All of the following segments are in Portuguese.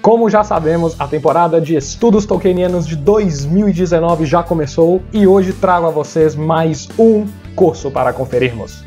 Como já sabemos, a temporada de estudos tolkienianos de 2019 já começou e hoje trago a vocês mais um curso para conferirmos.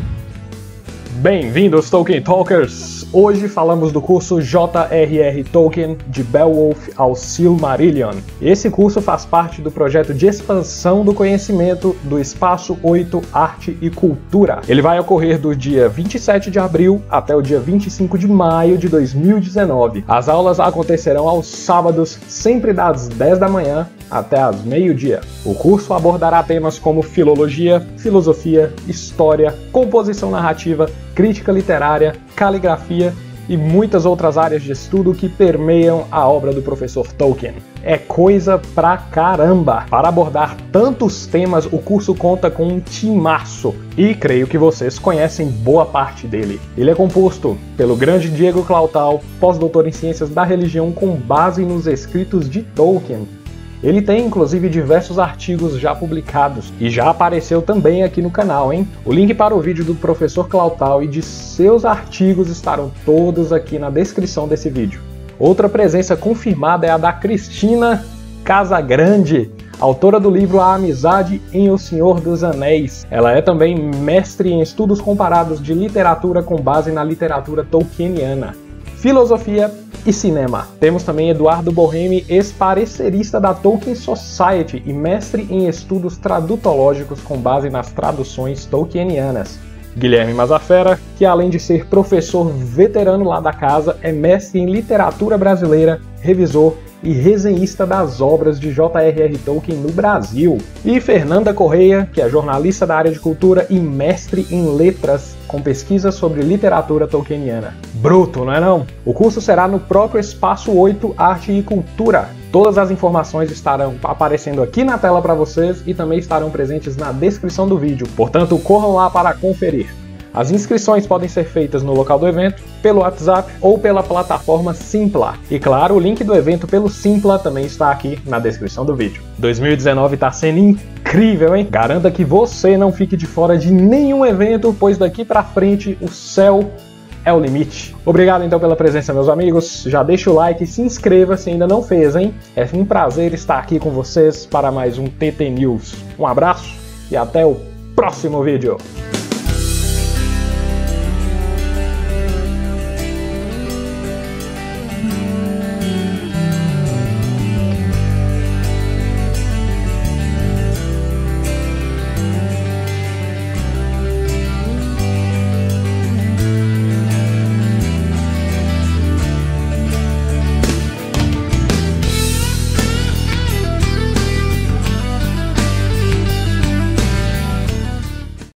Bem-vindos, Tolkien Talkers! Hoje falamos do curso J.R.R. Tolkien, de Beowulf ao Silmarillion. Esse curso faz parte do projeto de expansão do conhecimento do Espaço 8 Arte e Cultura. Ele vai ocorrer do dia 27 de abril até o dia 25 de maio de 2019. As aulas acontecerão aos sábados, sempre das 10 da manhã até às meio-dia. O curso abordará temas como filologia, filosofia, história, composição narrativa, crítica literária, caligrafia e muitas outras áreas de estudo que permeiam a obra do professor Tolkien. É coisa pra caramba! Para abordar tantos temas, o curso conta com um timaço e creio que vocês conhecem boa parte dele. Ele é composto pelo grande Diego Clautal, pós-doutor em Ciências da Religião com base nos escritos de Tolkien. Ele tem inclusive diversos artigos já publicados e já apareceu também aqui no canal, hein? O link para o vídeo do professor Clautal e de seus artigos estarão todos aqui na descrição desse vídeo. Outra presença confirmada é a da Cristina Casagrande, autora do livro A Amizade em O Senhor dos Anéis. Ela é também mestre em estudos comparados de literatura com base na literatura tolkieniana, filosofia e cinema. Temos também Eduardo Boheme, ex-parecerista da Tolkien Society e mestre em estudos tradutológicos com base nas traduções tolkienianas. Guilherme Mazafera, que além de ser professor veterano lá da casa, é mestre em literatura brasileira, revisor e resenhista das obras de J.R.R. Tolkien no Brasil. E Fernanda Correia, que é jornalista da área de cultura e mestre em letras, com pesquisa sobre literatura tolkieniana. Bruto, não é não? O curso será no próprio Espaço 8 Arte e Cultura. Todas as informações estarão aparecendo aqui na tela para vocês e também estarão presentes na descrição do vídeo. Portanto, corram lá para conferir. As inscrições podem ser feitas no local do evento, pelo WhatsApp ou pela plataforma Simpla. E claro, o link do evento pelo Simpla também está aqui na descrição do vídeo. 2019 está sendo incrível, hein? Garanta que você não fique de fora de nenhum evento, pois daqui pra frente o céu é o limite. Obrigado então pela presença, meus amigos. Já deixa o like e se inscreva se ainda não fez, hein? É um prazer estar aqui com vocês para mais um TT News. Um abraço e até o próximo vídeo.